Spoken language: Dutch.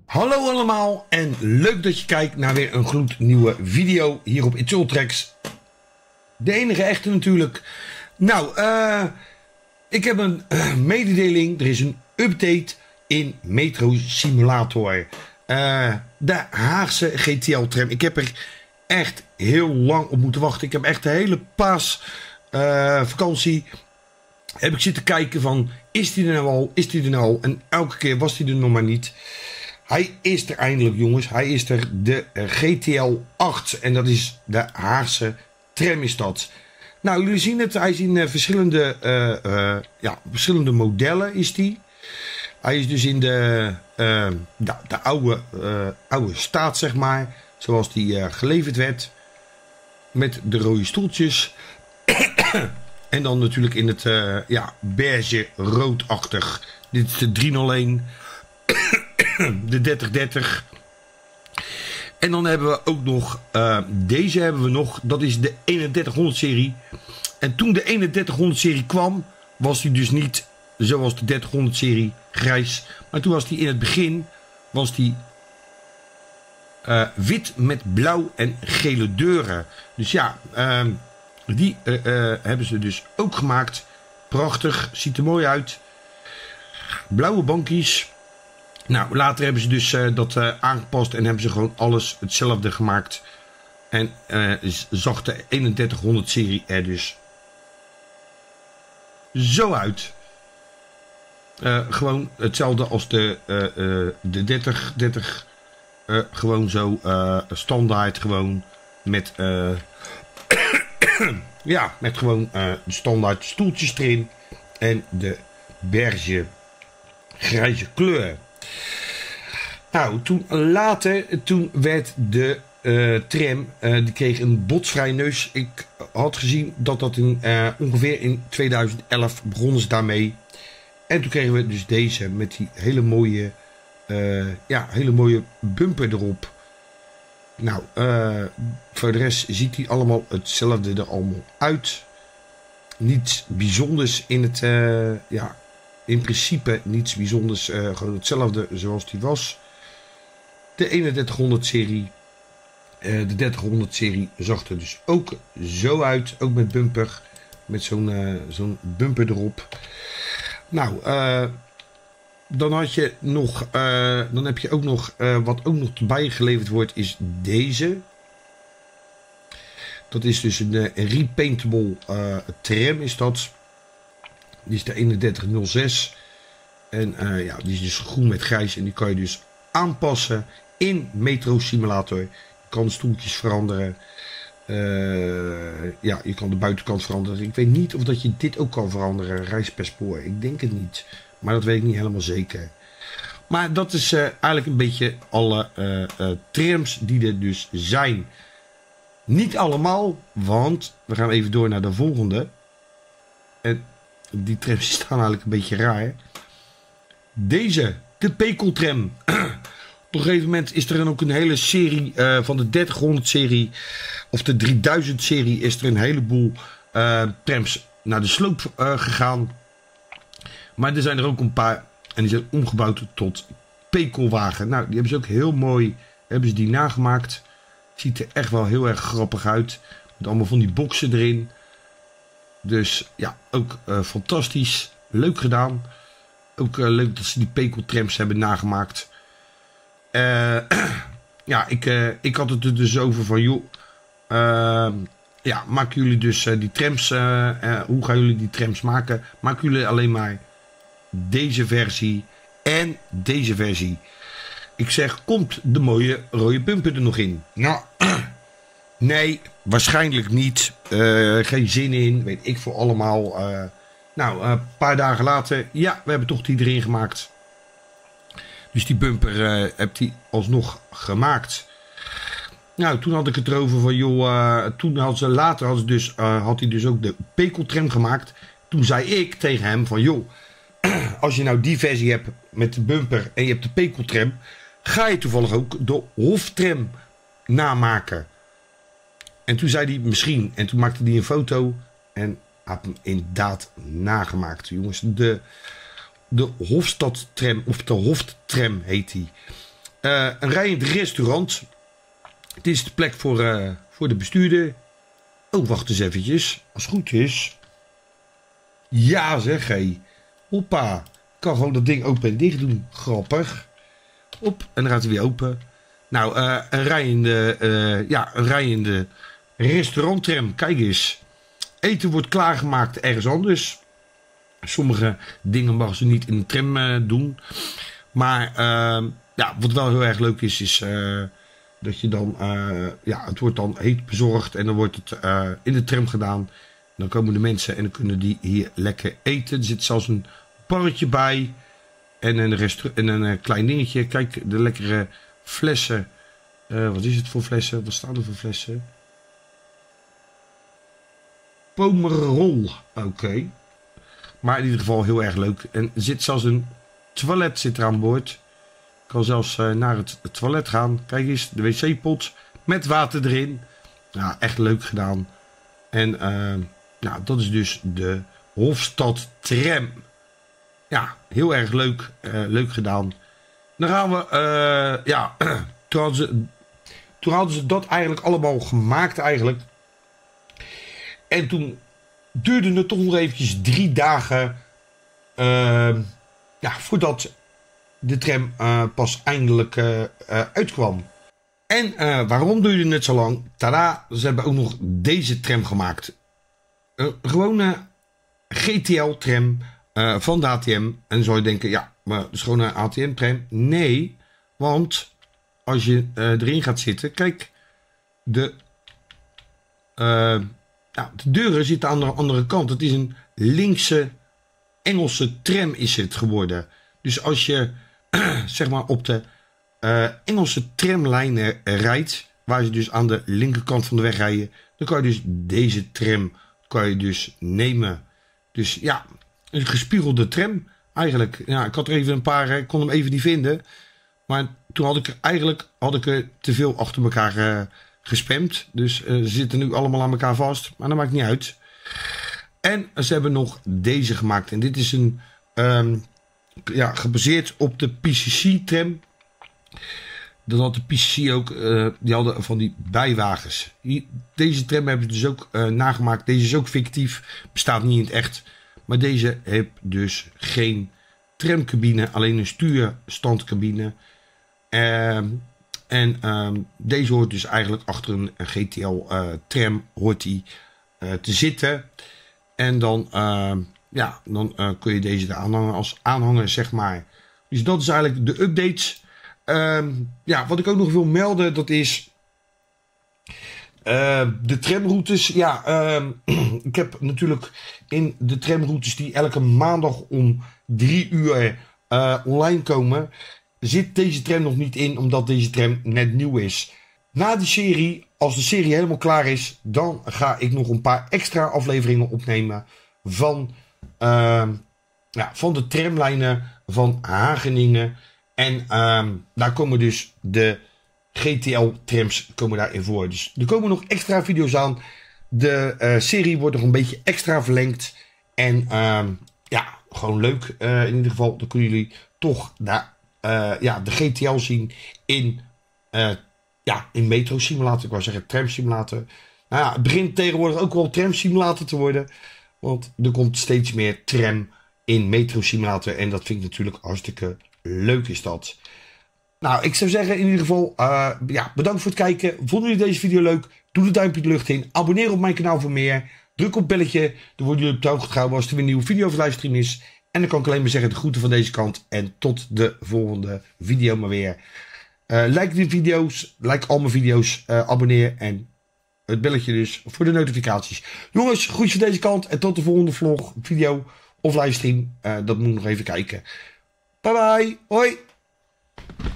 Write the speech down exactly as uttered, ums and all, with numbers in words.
Hallo allemaal en leuk dat je kijkt naar weer een gloednieuwe video hier op Itsultrax. De enige echte natuurlijk. Nou, uh, ik heb een uh, mededeling. Er is een update in Metro Simulator. Uh, de Haagse G T L tram. Ik heb er echt heel lang op moeten wachten. Ik heb echt de hele paas uh, vakantie heb ik zitten kijken van, is die er nou al, is die er nou al? En elke keer was die er nog maar niet. Hij is er eindelijk, jongens. Hij is er, de G T L acht. En dat is de Haagse tram is dat. Nou, jullie zien het. Hij is in uh, verschillende, uh, uh, ja, verschillende modellen is die. Hij is dus in de, uh, de, de oude, uh, oude staat, zeg maar. Zoals die uh, geleverd werd. Met de rode stoeltjes. En dan natuurlijk in het uh, ja, beige roodachtig. Dit is de driehonderdéén. De dertig dertig. En dan hebben we ook nog uh, deze hebben we nog. Dat is de eenendertighonderd serie. En toen de eenendertighonderd serie kwam, was die dus niet zoals de dertighonderd serie grijs. Maar toen was die in het begin was die uh, wit met blauw en gele deuren. Dus ja, uh, die uh, uh, hebben ze dus ook gemaakt. Prachtig, ziet er mooi uit. Blauwe bankjes. Nou, later hebben ze dus uh, dat uh, aangepast en hebben ze gewoon alles hetzelfde gemaakt. En uh, zag de eenendertighonderd serie er dus zo uit. Uh, gewoon hetzelfde als de, uh, uh, de dertig dertig. Uh, gewoon zo uh, standaard gewoon met, uh, ja, met gewoon uh, de standaard stoeltjes erin. En de beige grijze kleur. Nou, toen later, toen werd de uh, tram, uh, die kreeg een botsvrij neus. Ik had gezien dat dat in, uh, ongeveer in tweeduizend elf begonnen ze daarmee. En toen kregen we dus deze met die hele mooie, uh, ja, hele mooie bumper erop. Nou, uh, voor de rest ziet die allemaal hetzelfde er allemaal uit. Niets bijzonders in het, uh, ja, in principe niets bijzonders, uh, gewoon hetzelfde zoals die was. De eenendertighonderd serie, uh, de dertighonderd serie zag er dus ook zo uit, ook met bumper, met zo'n uh, zo'n bumper erop. Nou, uh, dan had je nog, uh, dan heb je ook nog, uh, wat ook nog erbij geleverd wordt, is deze. Dat is dus een, een repaintable uh, tram is dat. Die is de eenendertig nul zes. En uh, ja, die is dus groen met grijs. En die kan je dus aanpassen in Metro Simulator. Je kan de stoeltjes veranderen. Uh, ja, je kan de buitenkant veranderen. Ik weet niet of dat je dit ook kan veranderen. Reis per spoor. Ik denk het niet. Maar dat weet ik niet helemaal zeker. Maar dat is uh, eigenlijk een beetje alle uh, uh, trams die er dus zijn. Niet allemaal. Want we gaan even door naar de volgende. En die trams staan eigenlijk een beetje raar. Deze, de Pekeltram. Op een gegeven moment is er dan ook een hele serie uh, van de dertighonderd serie of de drieduizend serie is er een heleboel uh, trams naar de sloop uh, gegaan. Maar er zijn er ook een paar en die zijn omgebouwd tot Pekelwagen. Nou, die hebben ze ook heel mooi, hebben ze die nagemaakt. Ziet er echt wel heel erg grappig uit. Met allemaal van die boksen erin. Dus ja, ook uh, fantastisch. Leuk gedaan. Ook uh, leuk dat ze die Pekeltrams hebben nagemaakt. Uh, ja, ik, uh, ik had het er dus over van, joh. Uh, ja, maken jullie dus uh, die trams. Uh, uh, hoe gaan jullie die trams maken? Maken jullie alleen maar deze versie en deze versie? Ik zeg, komt de mooie rode bumper er nog in? Nou, nee, waarschijnlijk niet. Uh, geen zin in, weet ik voor allemaal. Uh, nou, een uh, paar dagen later, ja, we hebben toch die erin gemaakt. Dus die bumper uh, heb die alsnog gemaakt. Nou, toen had ik het erover van, joh, uh, toen had ze later had, ze dus, uh, had hij dus ook de Pekeltram gemaakt. Toen zei ik tegen hem van, joh, als je nou die versie hebt met de bumper en je hebt de Pekeltram, ga je toevallig ook de Hoftram namaken. En toen zei hij misschien, en toen maakte hij een foto en had hem inderdaad nagemaakt, jongens. De, de Hofstadtram, of de Hoftram heet die. Uh, een rijdend restaurant. Het is de plek voor, uh, voor de bestuurder. Oh, wacht eens eventjes. Als het goed is. Ja zeg, hé. Hey. Hoppa. Ik kan gewoon dat ding open en dicht doen. Grappig. Op. En dan gaat hij weer open. Nou, uh, een rijdende, uh, ja, een rijdende restauranttram. Kijk eens. Eten wordt klaargemaakt ergens anders. Sommige dingen mag ze niet in de tram uh, doen. Maar uh, ja, wat wel heel erg leuk is, is uh, dat je dan, uh, ja, het wordt dan heet bezorgd en dan wordt het uh, in de tram gedaan. Dan komen de mensen en dan kunnen die hier lekker eten. Er zit zelfs een barretje bij en een, en een uh, klein dingetje. Kijk, de lekkere flessen. Uh, wat is het voor flessen? Wat staan er voor flessen? Pomerol. Oké. Okay. Maar in ieder geval heel erg leuk. En er zit zelfs een toilet zit er aan boord. Ik kan zelfs uh, naar het, het toilet gaan. Kijk eens, de wc-pot met water erin. Nou, echt leuk gedaan. En uh, nou, dat is dus de Hofstad Tram. Ja, heel erg leuk. Uh, leuk gedaan. Dan gaan we, uh, ja, toen hadden, ze, toen hadden ze dat eigenlijk allemaal gemaakt eigenlijk. En toen duurde het toch nog eventjes drie dagen uh, ja, voordat de tram uh, pas eindelijk uh, uh, uitkwam. En uh, waarom duurde het zo lang? Tada, ze hebben ook nog deze tram gemaakt. Een gewone G T L-tram uh, van de A T M. En dan zou je denken, ja, maar het is gewoon een A T M-tram. Nee, want als je uh, erin gaat zitten, kijk, de... Uh, Nou, de deuren zitten aan de andere kant. Het is een linkse Engelse tram is het geworden. Dus als je zeg maar op de uh, Engelse tramlijnen rijdt, waar ze dus aan de linkerkant van de weg rijden, dan kan je dus deze tram kan je dus nemen. Dus ja, een gespiegelde tram eigenlijk. Ja, ik had er even een paar, ik kon hem even niet vinden. Maar toen had ik er eigenlijk had ik er te veel achter elkaar uh, gespamd. Dus uh, ze zitten nu allemaal aan elkaar vast. Maar dat maakt niet uit. En ze hebben nog deze gemaakt. En dit is een um, ja, gebaseerd op de P C C-tram. Dat had de P C C ook. Uh, die hadden van die bijwagens. Hier, deze tram hebben ze dus ook uh, nagemaakt. Deze is ook fictief. Bestaat niet in het echt. Maar deze heeft dus geen tramcabine. Alleen een stuurstandcabine. Uh, En um, deze hoort dus eigenlijk achter een, een G T L-tram uh, hoort die uh, te zitten. En dan, uh, ja, dan uh, kun je deze aanhangen als aanhanger, zeg maar. Dus dat is eigenlijk de updates. Um, ja, wat ik ook nog wil melden, dat is uh, de tramroutes. Ja, uh, ik heb natuurlijk in de tramroutes die elke maandag om drie uur uh, online komen, zit deze tram nog niet in, omdat deze tram net nieuw is. Na die serie, als de serie helemaal klaar is, dan ga ik nog een paar extra afleveringen opnemen van, uh, ja, van de tramlijnen van Hageningen. En uh, daar komen dus de G T L-trams komen daarin voor. Dus er komen nog extra video's aan. De uh, serie wordt nog een beetje extra verlengd. En uh, ja, gewoon leuk. Uh, in ieder geval, dan kunnen jullie toch daar Uh, ja, de G T L zien in, uh, ja, in Metro Simulator. Ik wou zeggen Tram Simulator. Nou ja, het begint tegenwoordig ook wel Tram Simulator te worden. Want er komt steeds meer tram in Metro Simulator. En dat vind ik natuurlijk hartstikke leuk is dat. Nou, ik zou zeggen in ieder geval, uh, ja, bedankt voor het kijken. Vonden jullie deze video leuk? Doe de duimpje de lucht in. Abonneer op mijn kanaal voor meer. Druk op het belletje. Dan worden jullie op de hoogte gehouden als er weer een nieuwe video of livestream is. En dan kan ik alleen maar zeggen de groeten van deze kant. En tot de volgende video maar weer. Uh, like de video's. Like al mijn video's. Uh, abonneer. En het belletje dus voor de notificaties. Jongens, groetjes van deze kant. En tot de volgende vlog, video of livestream. Uh, dat moet ik nog even kijken. Bye bye. Hoi.